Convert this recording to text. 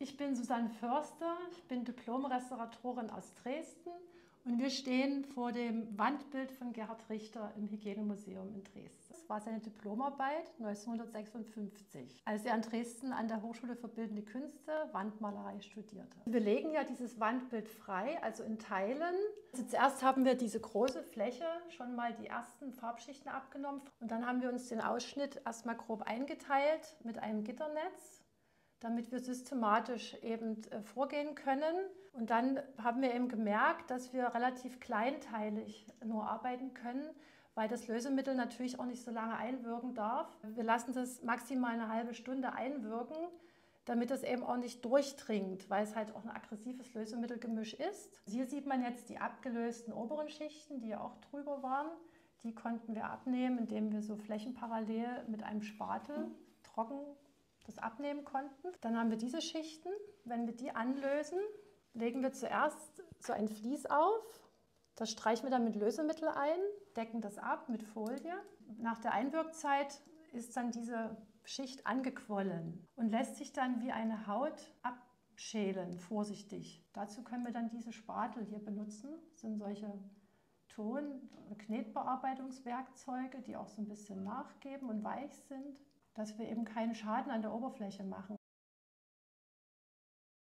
Ich bin Susanne Förster, ich bin Diplom-Restauratorin aus Dresden und wir stehen vor dem Wandbild von Gerhard Richter im Hygienemuseum in Dresden. Das war seine Diplomarbeit 1956, als er in Dresden an der Hochschule für Bildende Künste Wandmalerei studierte. Wir legen ja dieses Wandbild frei, also in Teilen. Also zuerst haben wir diese große Fläche schon mal die ersten Farbschichten abgenommen und dann haben wir uns den Ausschnitt erstmal grob eingeteilt mit einem Gitternetz, damit wir systematisch eben vorgehen können. Und dann haben wir eben gemerkt, dass wir relativ kleinteilig nur arbeiten können, weil das Lösemittel natürlich auch nicht so lange einwirken darf. Wir lassen das maximal eine halbe Stunde einwirken, damit es eben auch nicht durchdringt, weil es halt auch ein aggressives Lösemittelgemisch ist. Hier sieht man jetzt die abgelösten oberen Schichten, die ja auch drüber waren. Die konnten wir abnehmen, indem wir so flächenparallel mit einem Spatel trocken das abnehmen konnten. Dann haben wir diese Schichten. Wenn wir die anlösen, legen wir zuerst so ein Vlies auf. Das streichen wir dann mit Lösemittel ein, decken das ab mit Folie. Nach der Einwirkzeit ist dann diese Schicht angequollen und lässt sich dann wie eine Haut abschälen, vorsichtig. Dazu können wir dann diese Spatel hier benutzen. Das sind solche Knetbearbeitungswerkzeuge, die auch so ein bisschen nachgeben und weich sind, dass wir eben keinen Schaden an der Oberfläche machen.